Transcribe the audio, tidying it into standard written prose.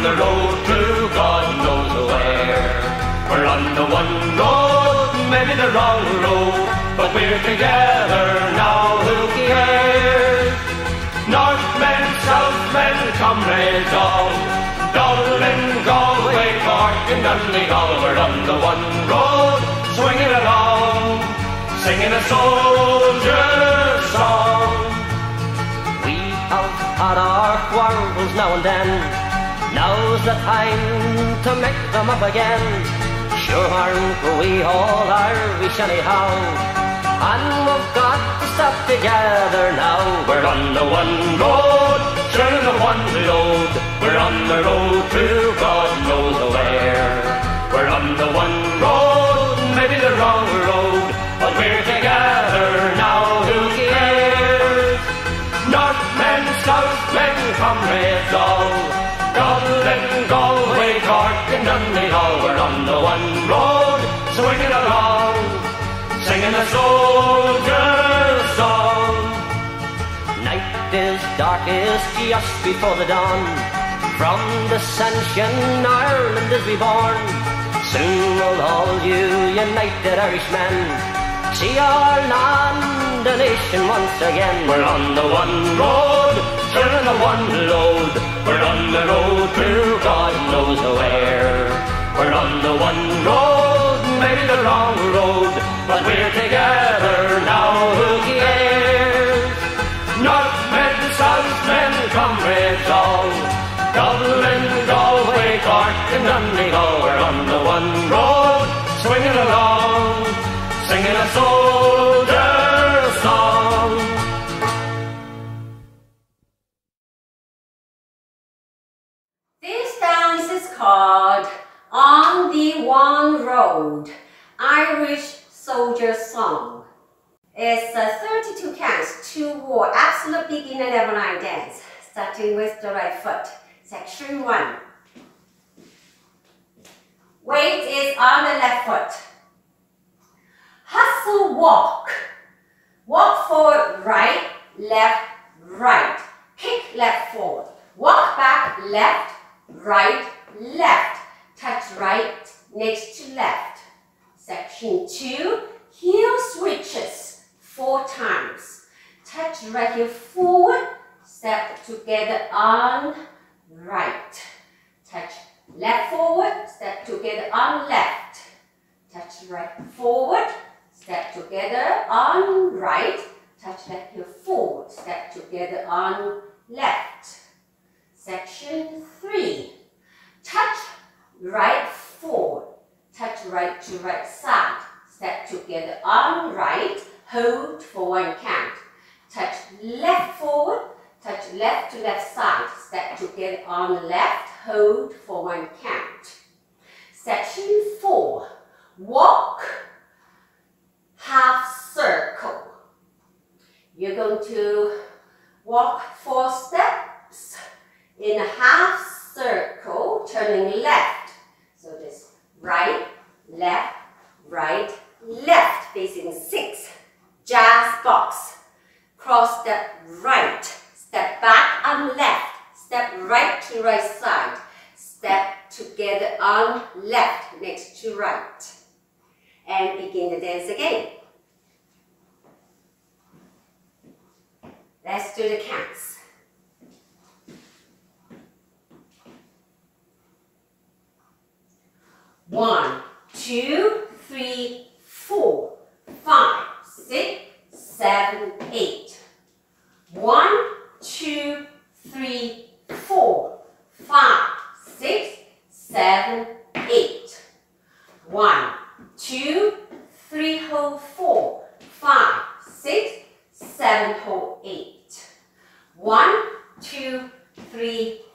the road to God knows where. We're on the one road, maybe the wrong road, but we're together now, who cares? Northmen, Southmen, comrades all, Dublin, Galway, Cork and Donegal, we're on the one road, swinging along, singing a soldier's song. We have had our quarrels now and then, now's the time to make them up again. Sure aren't we all Irish anyhow, and we've got to stop together now. We're on the one road, sharing the one load, we're on the road to God knows where. We're on the one road, maybe the wrong road, but we're together now, who cares? Northmen, Southmen, comrades all, Dublin, Galway, Cork and Donegal, we're on the one road, swinging along, singing a soldier's song. Night is darkest just before the dawn, from the sunshine Ireland is reborn. Soon will all you united Irishmen see our land, a nation once again. We're on the one road, sharing the one load, we're on the road to God knows where. We're on the one road, maybe the wrong road, but we're together now, who cares? Northmen, Southmen, comrades all, Dublin, Galway, Cork and Donegal, we're on the one road, swinging along, singing a soldier's song. This dance is called On the One Road, Irish Soldier Song. It's a 32 counts, 2-4, absolute beginner level line dance, starting with the right foot. Section 1. Weight is on the left foot. Hustle walk. Walk forward, right, left, right. Kick left forward. Walk back, left, right, left. Touch right next to left. Section 2. Heel switches 4 times. Touch right heel forward. Step together on right. Touch left forward. Step together on left. Touch right forward. Step together on right. Touch left heel forward. Step together on left. Section 3. Touch right forward. Touch right to right side. Step together on right. Hold for 1 count. Touch left forward. Touch left to left side. Step together on left. Hold for 1 count. Section 4. Walk half circle. You're going to walk 4 steps in a half circle, turning left. So this right, left, facing 6. Jazz box. Cross step right. Step back on left. Step right to right side. Step together on left next to right. And begin the dance again. Let's do the counts. 1, 2, 3, 4, 5, 6, 7, 8. 1, 2, 3, 4, 5, 6, 7, 8. 1, 2, 3, hold 4, 5, 6, 7, hold 8. 1, 2, 3,